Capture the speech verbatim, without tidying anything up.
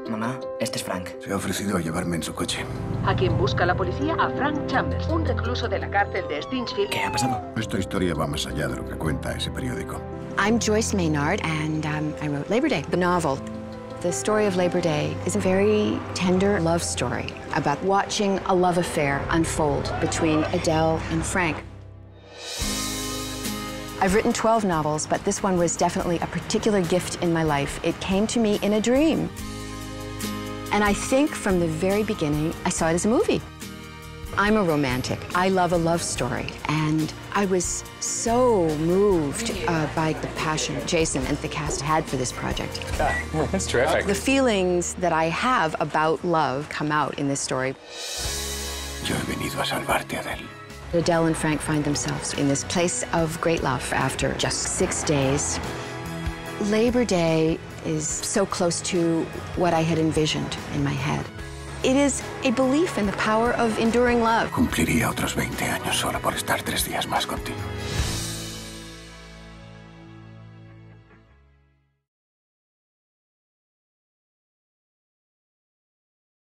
Mamá, este es Frank. Se ha ofrecido a llevarme en su coche. A quien busca la policía, a Frank Chambers, un recluso de la cárcel de Stinchfield. ¿Qué ha pasado? Esta historia va más allá de lo que cuenta ese periódico. I'm Joyce Maynard, and um, I wrote Labor Day, the novel. The story of Labor Day is a very tender love story about watching a love affair unfold between Adele and Frank. I've written twelve novels, but this one was definitely a particular gift in my life. It came to me in a dream. And I think from the very beginning, I saw it as a movie. I'm a romantic. I love a love story. And I was so moved uh, by the passion Jason and the cast had for this project. Oh, that's terrific. The feelings that I have about love come out in this story. Yo he venido a salvarte, Adele. Adele and Frank find themselves in this place of great love after just six days. Labor Day is so close to what I had envisioned in my head. It is a belief in the power of enduring love. Cumpliría otros veinte años solo por estar tres días más contigo.